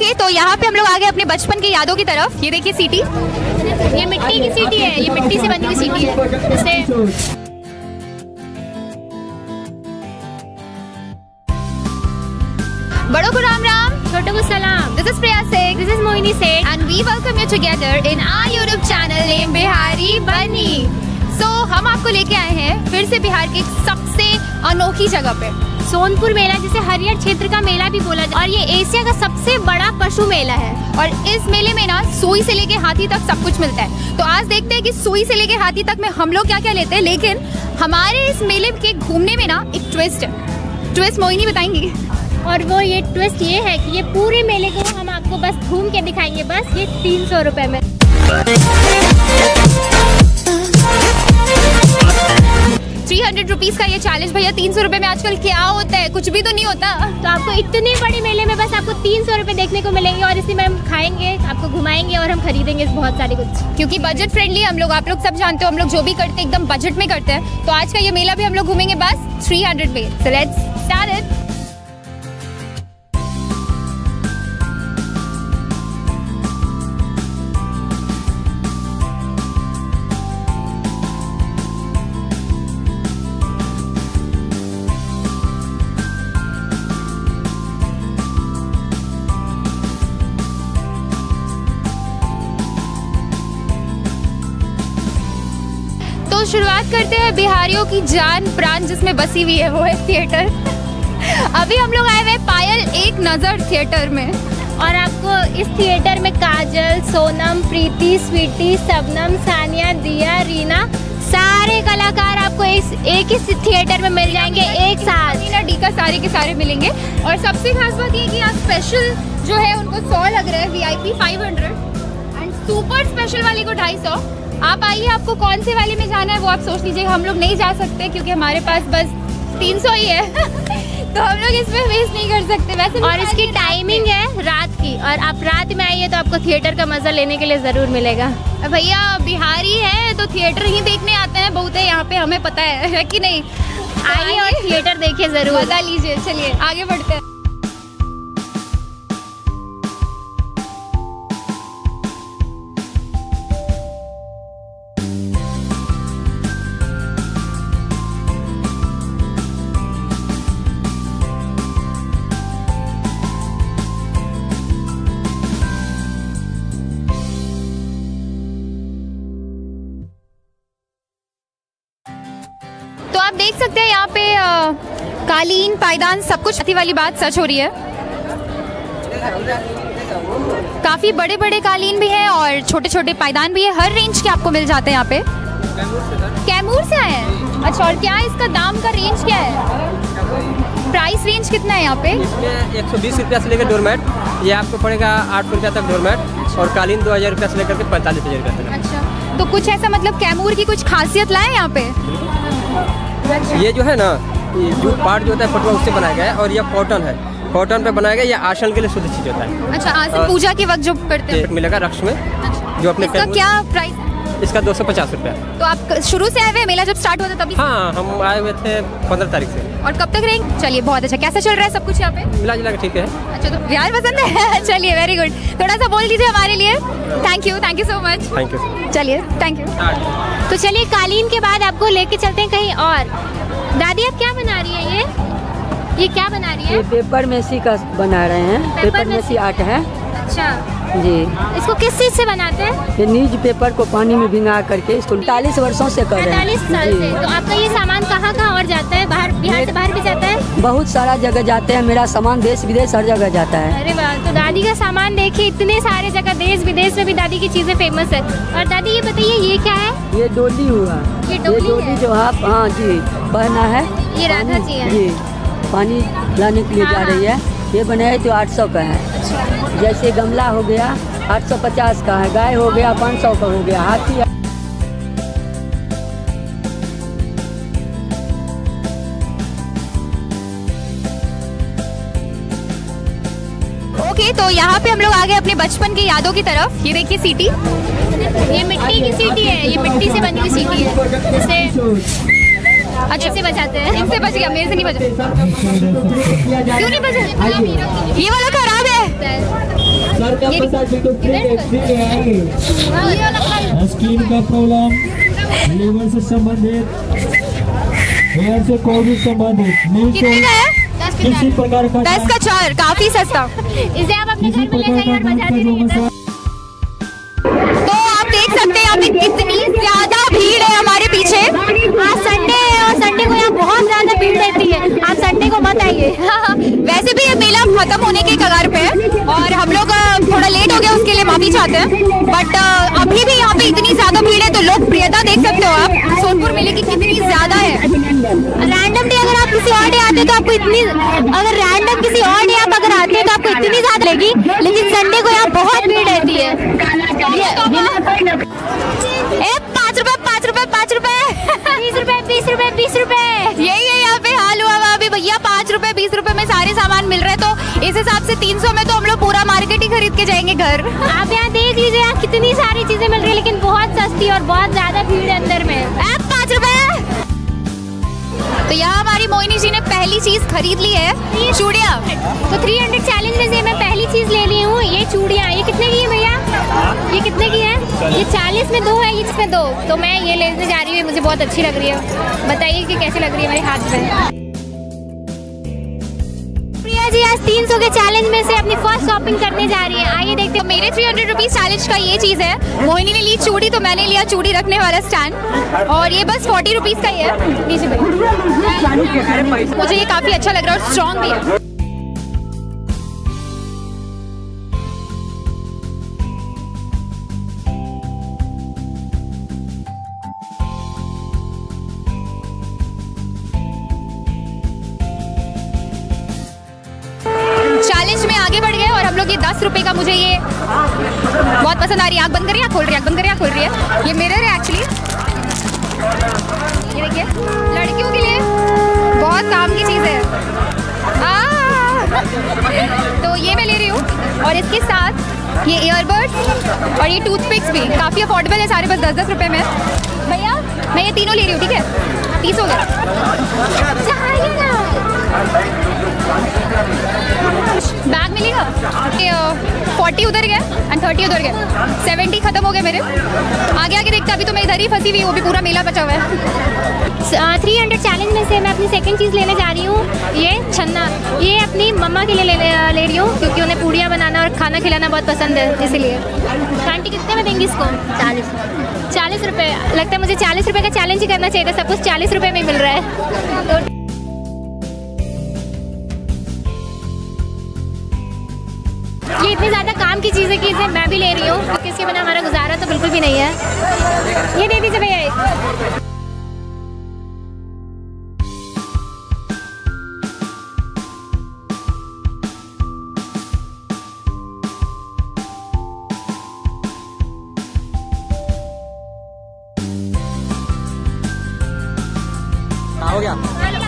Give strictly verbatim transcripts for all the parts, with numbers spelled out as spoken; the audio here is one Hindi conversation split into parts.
ओके, तो यहाँ पे हम लोग आ गए अपने बचपन की यादों की तरफ। ये देखिए सीटी, ये मिट्टी की सीटी है, ये मिट्टी से बनी हुई सीटी है। जैसे बड़ों को राम राम, छोटों को सलाम। This is Priya Singh, this is Mohini Seth and we welcome you together in our YouTube channel name Bihari Banni. So हम आपको लेके आए हैं फिर से बिहार की एक सबसे अनोखी जगह पे, सोनपुर मेला, जिसे हरियर क्षेत्र का मेला भी बोला जाता है, और ये एशिया का सबसे बड़ा पशु मेला है। और इस मेले में ना सुई से लेके हाथी तक सब कुछ मिलता है। तो आज देखते हैं कि सुई से लेके हाथी तक में हम लोग क्या क्या लेते हैं। लेकिन हमारे इस मेले के घूमने में ना एक ट्विस्ट है। ट्विस्ट मोहिनी बताएंगी। और वो ये ट्विस्ट ये है कि ये पूरे मेले को हम आपको बस घूम के दिखाएंगे, बस ये तीन सौ रुपए में। थ्री हंड्रेड रुपीज का ये चैलेंज भैया, तीन सौ रुपए में आजकल क्या होता है, कुछ भी तो नहीं होता। तो आपको इतने बड़े मेले में बस आपको तीन सौ रुपए देखने को मिलेंगे, और इसी में हम खाएंगे, आपको घुमाएंगे और हम खरीदेंगे बहुत सारे कुछ, क्योंकि बजट फ्रेंडली हम लोग, आप लोग सब जानते हो हम लोग जो भी करते हैं एकदम बजट में करते हैं। तो आज का ये मेला भी हम लोग घूमेंगे बस थ्री हंड्रेड में। So let's start it. तो शुरुआत करते हैं बिहारियों की जान प्राण जिसमें बसी हुई है, वो है थिएटर। अभी हम लोग आए हुए पायल एक नजर थिएटर में, और आपको इस थिएटर में काजल, सोनम, प्रीति, स्वीटी, शबनम, सानिया, दिया, रीना, सारे कलाकार आपको इस एक ही थिएटर में मिल जाएंगे एक साथ। रीना डी का सारे के सारे मिलेंगे। और सबसे खास बात ये कि यहाँ स्पेशल जो है उनको सौ लग रहा है, V I P five hundred and super special वाले को ढाई सौ। आप आइए, आपको कौन से वाले में जाना है वो आप सोच लीजिएगा। हम लोग नहीं जा सकते क्योंकि हमारे पास बस तीन सौ ही है तो हम लोग इसमें वेस्ट नहीं कर सकते। वैसे और इसकी टाइमिंग है रात की, और आप रात में आइए तो आपको थिएटर का मजा लेने के लिए जरूर मिलेगा। भैया बिहारी है तो थिएटर ही देखने आते हैं बहुत है यहाँ पे, हमें पता है, है कि नहीं। आइए और थिएटर देखिए जरूर, मजा लीजिए। चलिए आगे बढ़ते हैं। तो आप देख सकते हैं यहाँ पे आ, कालीन, पायदान, सब कुछ अति वाली बात सच हो रही है। काफी बड़े बड़े कालीन भी हैं और छोटे छोटे पायदान भी है, हर रेंज के आपको मिल जाते हैं यहाँ पे। कैमूर से आए हैं? अच्छा, और क्या इसका दाम का रेंज क्या है, प्राइस रेंज कितना है यहाँ पे? इसमें एक सौ बीस रुपया से लेकर डोरमेट, ये आपको पड़ेगा आठ सौ रुपया तक डोरमेट, और कालीन दो हज़ार रुपया से लेकर के पैंतालीस हज़ार रुपया तक। अच्छा, तो कुछ ऐसा मतलब कैमूर की कुछ खासियत लाए यहाँ पे? ये जो है ना, ये जो पार्ट जो होता है पटुआ उससे बनाया गया है, और यह कॉटन है, कॉटन पे बनाया गया। ये आसन के लिए शुद्ध चीज होता है। अच्छा, आसन पूजा के वक्त जो करते हैं मिलेगा रक्ष में। अच्छा, जो अपने इसका क्या प्राइस? इसका दो सौ पचास रुपया। तो आप शुरू से आए हुए, मेला जब स्टार्ट हुआ था तभी? हाँ, हम आए हुए थे पंद्रह तारीख से। और कब तक रहेंगे? चलिए बहुत अच्छा। कैसा चल रहा है सब कुछ यहाँ पे? मिला जुला के ठीक है। अच्छा, तो बिहार पसंद है चलिए वेरी गुड। थोड़ा सा बोल दीजिए हमारे लिए। Thank you, thank you so much. Thank you. चलिए, थैंक यू। तो चलिए कालीन के बाद आपको लेके चलते हैं कहीं और। दादी आप क्या बना रही है? ये ये क्या बना रही है? ये पेपर मेसी का बना रहे हैं। पेपर पेपर मेसी आर्ट है। अच्छा जी। इसको किस चीज से बनाते हैं? ये न्यूज पेपर को पानी में भिंगा करके इसको पैंतालीस वर्षों से कर रहे हैं। पैंतालीस साल से। तो आपका ये सामान कहाँ कहाँ और जाता है? बाहर, बिहार से बाहर भी जाता है? बहुत सारा जगह जाते हैं, मेरा सामान देश विदेश हर जगह जाता है। अरे वाह, तो दादी का सामान देखिए, इतने सारे जगह देश विदेश में भी दादी की चीजें फेमस है। और दादी ये बताइए ये क्या है? ये डोली हुआ, ये ये डोली डोली है? जो आप, हाँ जी, पहना है। ये राधा जी है? जी, पानी लाने के लिए हाँ, जा रही है। ये बनाए तो आठ सौ का है। अच्छा। जैसे गमला हो गया आठ सौ पचास का है, गाय हो गया पाँच सौ का हो गया, हाथी। ओके, तो यहाँ पे हम लोग आ गए अपने बचपन की यादों की तरफ। ये देखिए सीटी, ये मिट्टी की सीटी है, ये मिट्टी से बनी हुई सीटी है। जैसे अच्छा से बजाते हैं। इनसे बच गया, मेरे से नहीं बजा। क्यों नहीं बजा? ये वाला खराब है। कार का पता तो फ्री फ्री आएंगे। स्किन का प्रॉब्लम, लीवर से संबंधित, हेयर से कोई भी संबंधित किसी प्रकार का दस का चार, काफी सस्ता। इसे आप अपने घर में ले जाइए और बजा दीजिए। तो आप देख सकते हैं यहाँ पे कितनी ज्यादा भीड़ है हमारे पीछे। आज संडे है और संडे को यहाँ बहुत ज्यादा भीड़ रहती है, आप संडे को मत आइए। वैसे भी ये मेला खत्म होने के कगार पे है और हम लोग थोड़ा लेट हो गया, उसके लिए माफी चाहते हैं। बट अभी भी यहाँ पे इतनी ज्यादा भीड़ है, तो लोकप्रियता देख सकते हो आप सोनपुर मेले की कितनी ज्यादा है। रैंडम डे अगर आप किसी और डे आते तो आपको इतनी, अगर रैंडम किसी और डे आप अगर आते तो आपको इतनी ज्यादा लगी, लेकिन संडे को यहाँ बहुत भीड़ रहती है। ए पाँच रुपए पाँच रुपए पाँच रुपए बीस रुपए बीस रुपए बीस रुपए यही है यहाँ पे हाल हुआ हुआ अभी भैया। पाँच रुपए बीस रुपए में सारे सामान मिल रहे हैं, तो इस हिसाब से तीन सौ में तो हम लोग पूरा मार्केट ही खरीद के जाएंगे घर। आप यहाँ देख लीजिए, यहाँ कितनी सारी चीजें मिल रही है, लेकिन बहुत सस्ती और बहुत ज्यादा भीड़ है अंदर में। ऐप पाँच रुपए। तो यहाँ हमारी मोहिनी जी ने पहली चीज खरीद ली है, चूड़िया। तो तीन सौ चैलेंज में से मैं पहली चीज ले ली हूँ, ये चूड़ियाँ। ये कितने की है भैया? ये कितने की है? ये चालीस में दो है, इसमें दो। तो मैं ये लेने जा रही हूँ, मुझे बहुत अच्छी लग रही है। बताइए कि कैसी लग रही है मेरे हाथ में। प्रिया जी आज तीन सौ के चैलेंज में से अपनी फर्स्ट शॉपिंग करने जा रही है। आइए देखते हैं। मेरे थ्री हंड्रेड रुपीज चैलेंज का ये चीज है। मोहिनी ने ली चूड़ी, तो मैंने लिया चूड़ी रखने वाला स्टैंड, और ये बस फोर्टी रुपीज का ही है। मुझे ये काफी अच्छा लग रहा है और स्ट्रॉन्ग भी है। चैलेंज में आगे बढ़ गए और हम लोग ये दस रुपए का, मुझे ये बहुत पसंद आ रही है। आँख बंद करिए, आँख खोल रही है, आँख बंद करिए, आँख खोल रही है। ये मिरर है एक्चुअली, ये देखिए लड़कियों के लिए बहुत काम की चीज़ है। आ, तो ये मैं ले रही हूँ, और इसके साथ ये ईयरबड्स और ये टूथपिक्स भी काफ़ी अफोर्डेबल है, सारे बस दस दस रुपए में। भैया मैं ये तीनों ले रही हूँ, ठीक है? तीस हो गया। बैग मिलेगा? फोर्टी उधर गए एंड थर्टी उधर गए, सेवेंटी खत्म हो गए मेरे। आगे आगे देखते, अभी तो मैं इधर ही फंसी हुई, वो भी पूरा मेला बचा हुआ है। थ्री हंड्रेड चैलेंज में से मैं अपनी सेकंड चीज़ लेने जा रही हूँ, ये छन्ना। ये अपनी मम्मा के लिए ले, ले रही हूँ, क्योंकि उन्हें पूड़ियाँ बनाना और खाना खिलाना बहुत पसंद है, इसीलिए। आंटी कितने में देंगी इसको? चालीस चालीस रुपये। लगता है मुझे चालीस रुपये का चैलेंज ही करना चाहिए था, सब कुछ चालीस रुपये में मिल रहा है। तो ये इतनी ज़्यादा काम की चीज़ है कि इसे मैं भी ले रही हूँ, क्योंकि इसके बिना हमारा गुजारा तो बिल्कुल भी नहीं है। ये दे दीजिए भैया। हो गया।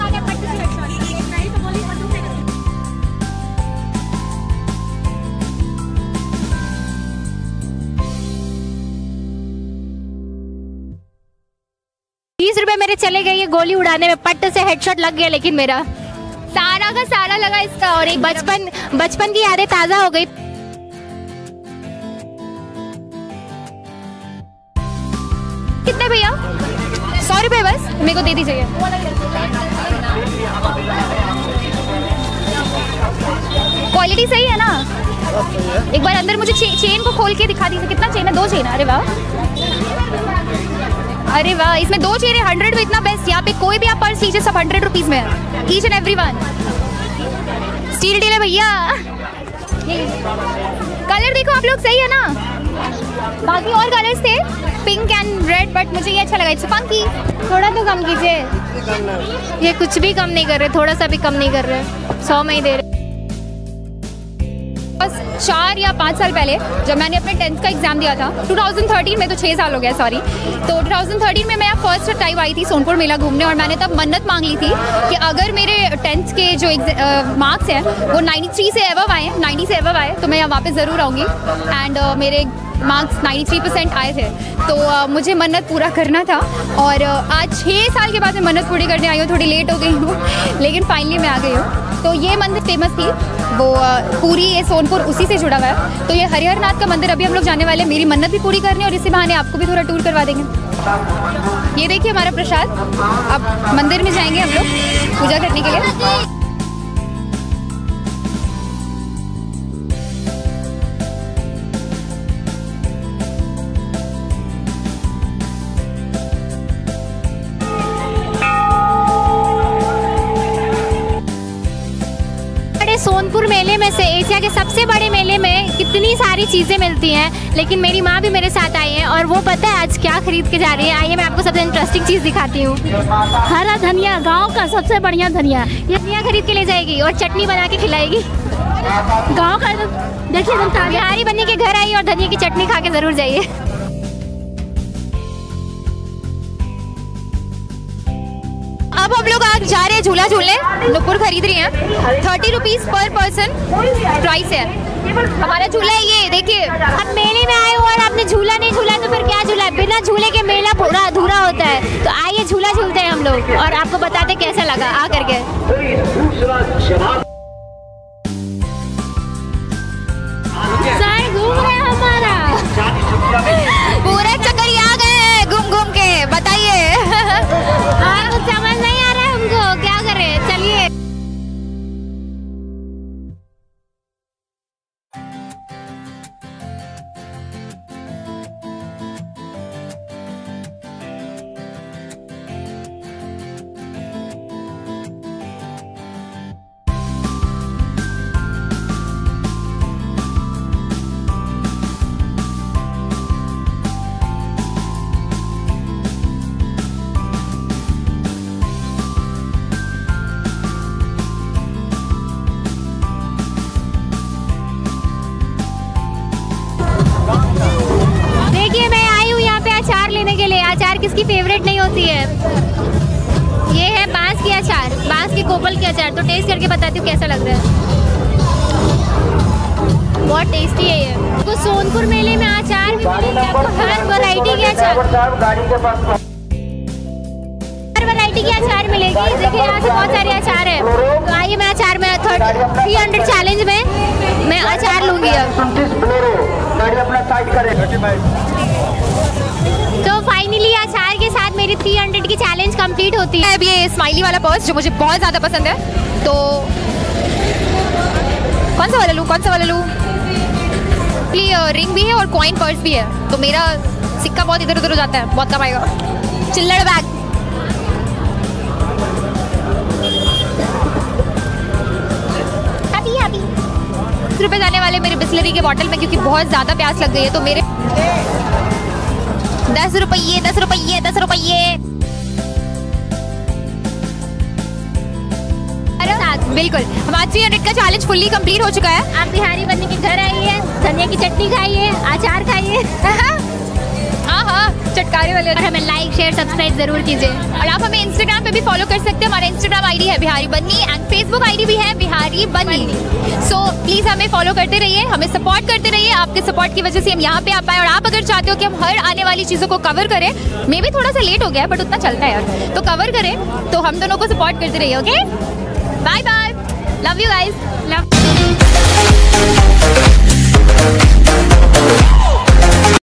बीस रुपए मेरे चले गए ये गोली उड़ाने में, पट्ट से हेडशॉट लग गया, लेकिन मेरा सारा का सारा लगा इसका। और एक बचपन बचपन की यादें ताजा हो गई। कितने भैया? सौ रुपए बस, मेरे को दे दीजिए। क्वालिटी सही है ना? एक बार अंदर मुझे चे, चेन को खोल के दिखा दीजिए। कितना चेन है? दो चेन। अरे वाह, अरे वाह, इसमें दो चेन है। हंड्रेड में इतना बेस्ट। यहाँ पे कोई भी आप पर्स लीजिए, सब हंड्रेड रुपीज में है, each and every one. Steel deal है भैया। कलर देखो आप लोग, सही है ना? बाकी और कलर्स थे, पिंक एंड रेड, बट मुझे ये अच्छा लगा। It's funky. थोड़ा तो कम कीजिए। ये कुछ भी कम नहीं कर रहे, थोड़ा सा भी कम नहीं कर रहे। सौ में ही दे रहे। बस चार या पाँच साल पहले जब मैंने अपने टेंथ का एग्जाम दिया था, दो हज़ार तेरह में, तो छः साल हो गया सॉरी, तो दो हज़ार तेरह में मैं फर्स्ट टाइम आई थी सोनपुर मेला घूमने, और मैंने तब मन्नत मांग ली थी कि अगर मेरे टेंथ के जो मार्क्स हैं वो तिरानवे से एवव आए, नब्बे से एवव आए, तो मैं यहाँ वापस ज़रूर आऊँगी। एंड uh, मेरे मार्क्स तिरानवे परसेंट आए थे। तो uh, मुझे मन्नत पूरा करना था और uh, आज छः साल के बाद मैं मन्नत पूरी करने आई हूँ। थोड़ी लेट हो गई हूँ लेकिन फाइनली मैं आ गई हूँ। तो ये मंदिर फेमस थी, वो uh, पूरी ये सोनपुर उसी से जुड़ा हुआ है। तो ये हरिहर नाथ का मंदिर अभी हम लोग जाने वाले हैं। मेरी मन्नत भी पूरी करनी है और इसी बहाने आपको भी थोड़ा टूर करवा देंगे। ये देखिए हमारा प्रसाद। अब मंदिर में जाएंगे हम लोग पूजा करने के लिए। सोनपुर मेले में से एशिया के सबसे बड़े मेले में कितनी सारी चीज़ें मिलती हैं, लेकिन मेरी माँ भी मेरे साथ आई है और वो पता है आज क्या खरीद के जा रही है। आइए मैं आपको सबसे इंटरेस्टिंग चीज़ दिखाती हूँ। हरा धनिया, गांव का सबसे बढ़िया धनिया। ये धनिया खरीद के ले जाएगी और चटनी बना के खिलाएगी। गांव का देखिए, बिहारी बनी के घर आई और धनिया की चटनी खा के ज़रूर जाइए। अब हम लोग आज जा रहे हैं झूला झूलने। नुपुर खरीद रही हैं। Thirty rupees per person price है। हमारा झूला है ये देखिए। अब मेले में आए हो और आपने झूला नहीं झूला तो फिर क्या झूला है? बिना झूले के मेला पूरा अधूरा होता है। तो आइए झूला झूलते हैं हम लोग और आपको बताते कैसा लगा आ करके। सर घूम रहे हैं हमारा पूरा चक्कर आ गए घूम घूम के। बताइए समझ नहीं आ रहा है हमको क्या करें। चलिए अचार किसकी फेवरेट नहीं होती है? ये है बांस की अचार, बांस की कोपल की अचार। तो टेस्ट करके बताती हूँ कैसा लग रहा है। बहुत टेस्टी है ये। तो सोनपुर मेले में अचार भी मिलेंगे आपको, हर वैरायटी के अचार, हर वैरायटी की अचार मिलेगी। देखिए यहाँ से बहुत सारे अचार है। तो आइए मैं अचार में थ्री हंड्रेड चैलेंज में मैं अचार लूँगी अब। तो फाइनली अचार के साथ मेरी तीन सौ की चैलेंज कंप्लीट होती है। अब ये स्माइली वाला पर्स जो मुझे बहुत ज़्यादा पसंद है। तो कौन सा वाला लूँ कौन सा वाला लूँ? रिंग भी है और कॉइन पर्स भी है। तो मेरा सिक्का बहुत इधर उधर हो जाता है, बहुत कम आएगा। चिल्लड़ बैग। अभी अभी दस रुपये जाने वाले मेरे बिस्लरी के बॉटल में, क्योंकि बहुत ज़्यादा प्यास लग गई है। तो मेरे दस रुपये दस रुपये दस रुपये बिल्कुल। हमारा थ्री हंड्रेड का चैलेंज फुल्ली कंप्लीट हो चुका है। आप बिहारी बनने के घर आइए, धनिया की चटनी खाइए, अचार खाइए। हाँ हाँ चटकारे वाले। और हमें लाइक शेयर सब्सक्राइब जरूर कीजिए। और आप हमें इंस्टाग्राम पे भी फॉलो कर सकते हैं। हमारा इंस्टाग्राम आईडी है Bihari Banni and Facebook ID भी है बिहारी बन्नी। सो प्लीज हमें फॉलो करते रहिए, हमें सपोर्ट करते रहिए। आपके सपोर्ट की वजह से हम यहाँ पे आ पाए। और आप अगर चाहते हो कि हम हर आने वाली चीज़ों को कवर करें, मे भी थोड़ा सा लेट हो गया बट उतना चलता है यार, तो कवर करें, तो हम दोनों को सपोर्ट करते रहिए। Okay bye bye, love you guys, love.